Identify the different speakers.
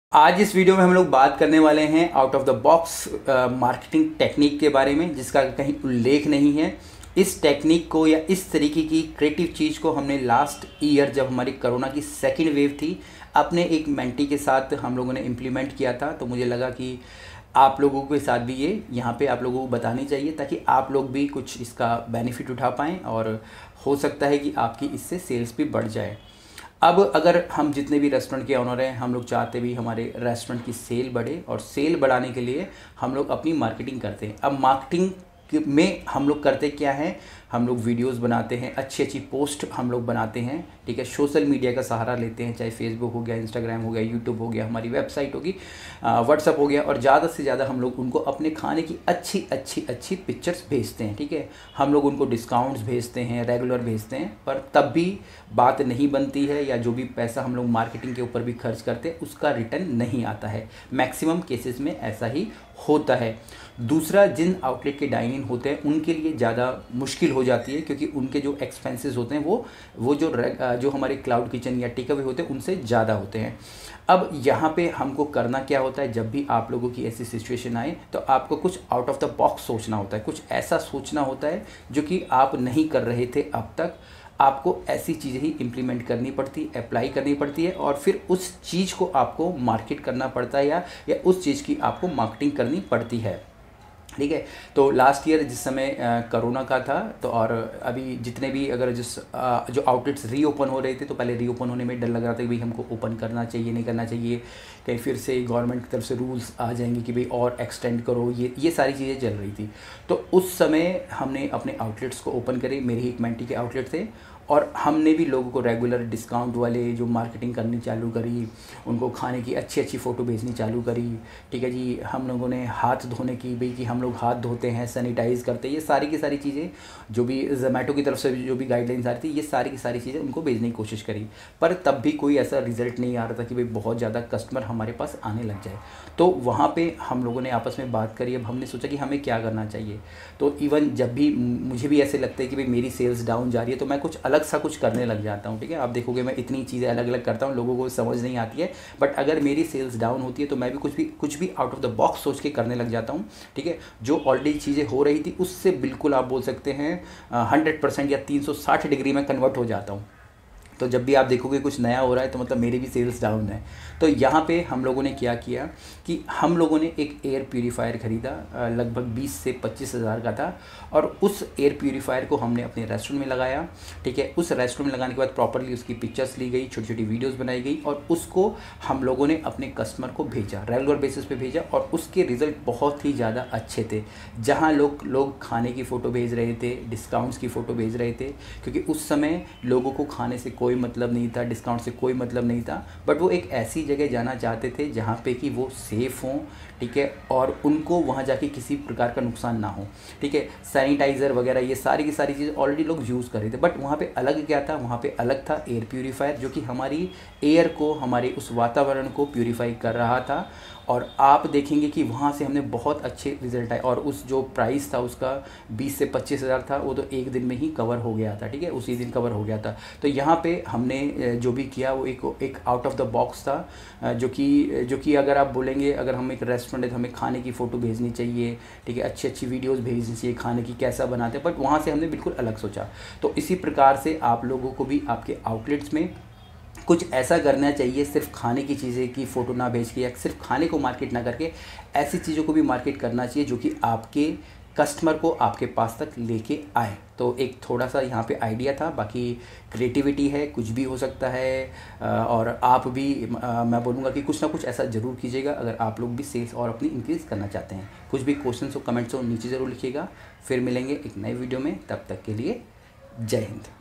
Speaker 1: आज इस वीडियो में हम लोग बात करने वाले हैं out of the box marketing technique के बारे में, जिसका कहीं उल्लेख नहीं है। इस टेक्निक को या इस तरीके की क्रिएटिव चीज़ को हमने लास्ट ईयर, जब हमारी कोरोना की सेकेंड वेव थी, अपने एक मेंटी के साथ हम लोगों ने इम्प्लीमेंट किया था। तो मुझे लगा कि आप लोगों के साथ भी ये यहाँ पे आप लोगों को बतानी चाहिए, ताकि आप लोग भी कुछ इसका बेनिफिट उठा पाएँ और हो सकता है कि आपकी इससे सेल्स भी बढ़ जाए। अब अगर हम जितने भी रेस्टोरेंट के ऑनर हैं, हम लोग चाहते भी हमारे रेस्टोरेंट की सेल बढ़े, और सेल बढ़ाने के लिए हम लोग अपनी मार्केटिंग करते हैं। अब मार्केटिंग में हम लोग करते क्या हैं, हम लोग वीडियोस बनाते हैं, अच्छी अच्छी पोस्ट हम लोग बनाते हैं, ठीक है। सोशल मीडिया का सहारा लेते हैं, चाहे फेसबुक हो गया, इंस्टाग्राम हो गया, यूट्यूब हो गया, हमारी वेबसाइट होगी, व्हाट्सअप हो गया, और ज़्यादा से ज़्यादा हम लोग उनको अपने खाने की अच्छी अच्छी अच्छी पिक्चर्स भेजते हैं, ठीक है। हम लोग उनको डिस्काउंट्स भेजते हैं, रेगुलर भेजते हैं, पर तब भी बात नहीं बनती है, या जो भी पैसा हम लोग मार्केटिंग के ऊपर भी खर्च करते हैं उसका रिटर्न नहीं आता है। मैक्सिमम केसेस में ऐसा ही होता है। दूसरा, जिन आउटलेट के डाइन इन होते हैं उनके लिए ज़्यादा मुश्किल हो जाती है, क्योंकि उनके जो एक्सपेंसेस होते हैं वो जो हमारे क्लाउड किचन या टेक अवे होते हैं उनसे ज़्यादा होते हैं। अब यहाँ पे हमको करना क्या होता है, जब भी आप लोगों की ऐसी सिचुएशन आए तो आपको कुछ आउट ऑफ द बॉक्स सोचना होता है, कुछ ऐसा सोचना होता है जो कि आप नहीं कर रहे थे अब तक। आपको ऐसी चीज़ें ही इम्प्लीमेंट करनी पड़ती, अप्लाई करनी पड़ती है, और फिर उस चीज़ को आपको मार्केट करना पड़ता है, या उस चीज़ की आपको मार्केटिंग करनी पड़ती है, ठीक है। तो लास्ट ईयर जिस समय कोरोना का था, तो और अभी जितने भी अगर जो आउटलेट्स रीओपन हो रहे थे, तो पहले रीओपन होने में डर लग रहा था कि भाई हमको ओपन करना चाहिए नहीं करना चाहिए, कहीं फिर से गवर्नमेंट की तरफ से रूल्स आ जाएंगे कि भाई और एक्सटेंड करो, ये सारी चीज़ें चल रही थी। तो उस समय हमने अपने आउटलेट्स को ओपन करे, मेरे ही एक मेंटी के आउटलेट थे, और हमने भी लोगों को रेगुलर डिस्काउंट वाले जो मार्केटिंग करनी चालू करी, उनको खाने की अच्छी अच्छी फ़ोटो भेजनी चालू करी, ठीक है जी। हम लोगों ने हाथ धोने की, भाई कि हम लोग हाथ धोते हैं, सैनिटाइज़ करते हैं, ये सारी की सारी चीज़ें जो भी जोमेटो की तरफ से जो भी गाइडलाइंस आ रही थी, ये सारी की सारी चीज़ें उनको भेजने की कोशिश करी। पर तब भी कोई ऐसा रिजल्ट नहीं आ रहा था कि भाई बहुत ज़्यादा कस्टमर हमारे पास आने लग जाए। तो वहाँ पर हम लोगों ने आपस में बात करी। अब हमने सोचा कि हमें क्या करना चाहिए। तो इवन जब भी मुझे भी ऐसे लगता है कि भाई मेरी सेल्स डाउन जा रही है, तो मैं कुछ अलग सा कुछ करने लग जाता हूँ, ठीक है। आप देखोगे मैं इतनी चीज़ें अलग अलग करता हूँ, लोगों को समझ नहीं आती है, बट अगर मेरी सेल्स डाउन होती है तो मैं भी कुछ भी आउट ऑफ द बॉक्स सोच के करने लग जाता हूँ, ठीक है। जो ऑलरेडी चीज़ें हो रही थी उससे बिल्कुल आप बोल सकते हैं 100% या 360 डिग्री में कन्वर्ट हो जाता हूँ। तो जब भी आप देखोगे कुछ नया हो रहा है तो मतलब मेरी भी सेल्स डाउन है। तो यहाँ पे हम लोगों ने क्या किया कि हम लोगों ने एक एयर प्यूरीफायर ख़रीदा, लगभग 20 से 25 हज़ार का था, और उस एयर प्यूरीफायर को हमने अपने रेस्टोरेंट में लगाया, ठीक है। उस रेस्टोरेंट में लगाने के बाद प्रॉपरली उसकी पिक्चर्स ली गई, छोटी छोटी वीडियोस बनाई गई, और उसको हम लोगों ने अपने कस्टमर को भेजा, रेगुलर बेसिस पे भेजा, और उसके रिज़ल्ट बहुत ही ज़्यादा अच्छे थे। जहाँ लोग खाने की फ़ोटो भेज रहे थे, डिस्काउंट्स की फ़ोटो भेज रहे थे, क्योंकि उस समय लोगों को खाने से कोई मतलब नहीं था, डिस्काउंट से कोई मतलब नहीं था, बट वो एक ऐसी जगह जाना चाहते थे जहाँ पे कि वो सेफ़ हों, ठीक है, और उनको वहाँ जाके किसी प्रकार का नुकसान ना हो, ठीक है। सैनिटाइज़र वगैरह ये सारी की सारी चीज़ें ऑलरेडी लोग यूज़ कर रहे थे, बट वहाँ पे अलग क्या था, वहाँ पे अलग था एयर प्यूरीफायर, जो कि हमारी एयर को, हमारे उस वातावरण को प्यूरीफाई कर रहा था। और आप देखेंगे कि वहाँ से हमने बहुत अच्छे रिज़ल्ट आए, और उस जो प्राइस था उसका 20 से 25 हज़ार था, वो तो एक दिन में ही कवर हो गया था, ठीक है, उसी दिन कवर हो गया था। तो यहाँ पे हमने जो भी किया वो एक आउट ऑफ द बॉक्स था, जो कि अगर आप बोलेंगे, अगर हम एक रेस्टोरेंट है तो हमें खाने की फ़ोटो भेजनी चाहिए, ठीक है, अच्छी अच्छी वीडियोज़ भेजनी चाहिए खाने की, कैसा बनाते हैं, बट वहाँ से हमने बिल्कुल अलग सोचा। तो इसी प्रकार से आप लोगों को भी आपके आउटलेट्स में कुछ ऐसा करना चाहिए, सिर्फ खाने की चीज़ें की फ़ोटो ना भेज के, या सिर्फ खाने को मार्केट ना करके ऐसी चीज़ों को भी मार्केट करना चाहिए जो कि आपके कस्टमर को आपके पास तक लेके आए। तो एक थोड़ा सा यहाँ पे आइडिया था, बाकी क्रिएटिविटी है, कुछ भी हो सकता है, और आप भी मैं बोलूँगा कि कुछ ना कुछ ऐसा ज़रूर कीजिएगा अगर आप लोग भी सेल्स और अपनी इंक्रीज़ करना चाहते हैं। कुछ भी क्वेश्चंस हो, कमेंट्स हो, नीचे ज़रूर लिखिएगा। फिर मिलेंगे एक नए वीडियो में, तब तक के लिए जय हिंद।